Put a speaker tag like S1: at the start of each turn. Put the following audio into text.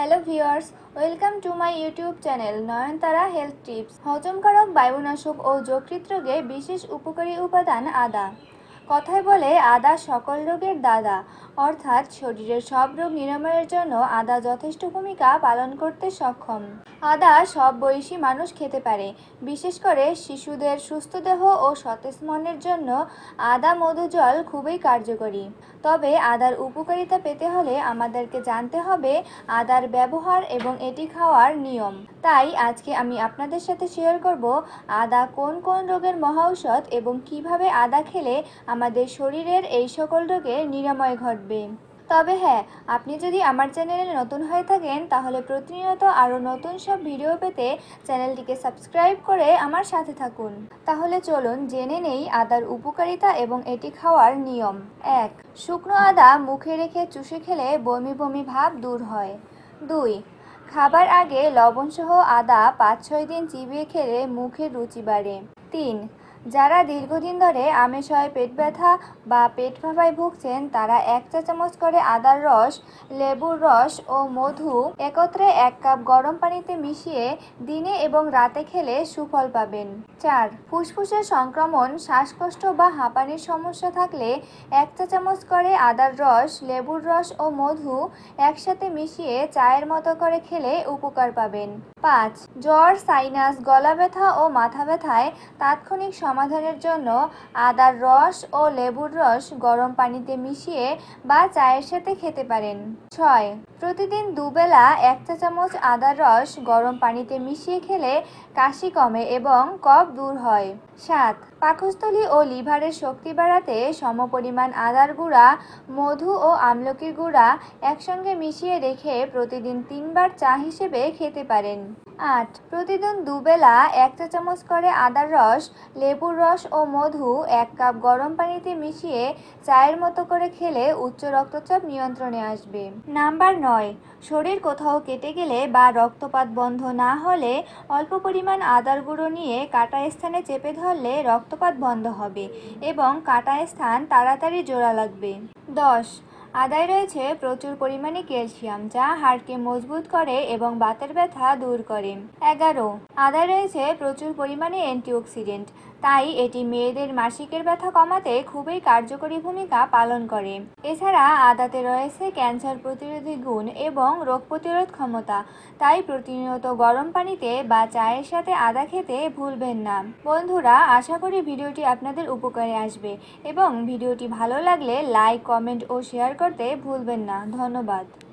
S1: Hello viewers, welcome to my YouTube channel Nayantara health tips. হজমকারক, বায়ুনাশক ও যকৃৎ রোগে বিশেষ উপকারী উপাদান আদা। কথায় বলে আদা সকল রোগের দাদা, অর্থাৎ শরীরের সব রোগ নিরাময়ের জন্য আদা যথেষ্ট ভূমিকা পালন করতে সক্ষম। আদা সব বয়সী মানুষ খেতে পারে, বিশেষ করে শিশুদের সুস্থ দেহ ও সতেজ মনের জন্য আদা মধু জল খুবই কার্যকরী। তবে আদার উপকারিতা পেতে হলে আমাদেরকে জানতে হবে আদার ব্যবহার এবং এটি খাওয়ার নিয়ম। তাই আজকে আমি আপনাদের সাথে শেয়ার করব আদা কোন কোন রোগের মহাঔষধ এবং কিভাবে আদা খেলে আমাদের শরীরের এই সকল রোগের নিরাময় ঘটবে। তবে হ্যাঁ, আপনি যদি আমার চ্যানেলে নতুন হয়ে থাকেন তাহলে প্রতিনিয়ত আরও নতুন সব ভিডিও পেতে চ্যানেলটিকে সাবস্ক্রাইব করে আমার সাথে থাকুন। তাহলে চলুন জেনে নেই আদার উপকারিতা এবং এটি খাওয়ার নিয়ম। 1. শুকনো আদা মুখে রেখে চুষে খেলে বমি বমি ভাব দূর হয়। 2. খাবার আগে লবণসহ আদা 5-6 দিন চিবিয়ে খেলে মুখের রুচি বাড়ে। 3. যারা দীর্ঘদিন ধরে আমেশয় পেট ব্যথা বা পেট ফাঁপায় ভুগছেন তারা 1 চা চামচ করে আদার রস, লেবুর রস ও মধু একত্রে 1 কাপ গরম পানিতে মিশিয়ে দিনে এবং রাতে খেলে সুফল পাবেন। 4. ফুসফুসের সংক্রমণ, শ্বাসকষ্ট বা হাঁপানির সমস্যা থাকলে 1 চা চামচ করে আদার রস, লেবুর রস ও মধু একসাথে মিশিয়ে চায়ের মতো করে খেলে উপকার পাবেন। 5. জ্বর, সাইনাস, গলা ব্যথা ও মাথা ব্যথায় তাৎক্ষণিক সমাধানের জন্য আদার রস ও লেবুর রস গরম পানিতে মিশিয়ে বা চায়ের সাথে খেতে পারেন। 6. প্রতিদিন দুবেলা 1 চা চামচ আদার রস গরম পানিতে মিশিয়ে খেলে কাশি কমে এবং কফ দূর হয়। 7. পাকস্থলী ও লিভারের শক্তি বাড়াতে সমপরিমাণ আদার গুঁড়া, মধু ও আমলকির গুঁড়া একসঙ্গে মিশিয়ে রেখে প্রতিদিন 3 বার চা হিসেবে খেতে পারেন। 8. প্রতিদিন দুবেলা 1 চা চামচ করে আদার রস, লেবুর রস ও মধু 1 কাপ গরম পানিতে মিশিয়ে চায়ের মতো করে খেলে উচ্চ রক্তচাপ নিয়ন্ত্রণে আসবে। নাম্বার 9. শরীর কোথাও কেটে গেলে বা রক্তপাত বন্ধ না হলে অল্প পরিমাণ আদার গুঁড়ো নিয়ে কাটা স্থানে চেপে ধরলে রক্তপাত বন্ধ হবে এবং কাটা স্থান তাড়াতাড়ি জোড়া লাগবে। 10. আদায় রয়েছে প্রচুর পরিমাণে ক্যালসিয়াম, যা হাড়কে মজবুত করে এবং বাতের ব্যথা দূর করে। 11. আদায় রয়েছে প্রচুর পরিমাণে অ্যান্টিঅক্সিডেন্ট, তাই এটি মেয়েদের মাসিকের ব্যথা কমাতে খুবই কার্যকরী ভূমিকা পালন করে। এছাড়া আদাতে রয়েছে ক্যান্সার প্রতিরোধী গুণ এবং রোগ প্রতিরোধ ক্ষমতা, তাই প্রতিনিয়ত গরম পানিতে বা চায়ের সাথে আদা খেতে ভুলবেন না। বন্ধুরা, আশা করি ভিডিওটি আপনাদের উপকারে আসবে এবং ভিডিওটি ভালো লাগলে লাইক, কমেন্ট ও শেয়ার করতে ভুলবেন না। ধন্যবাদ।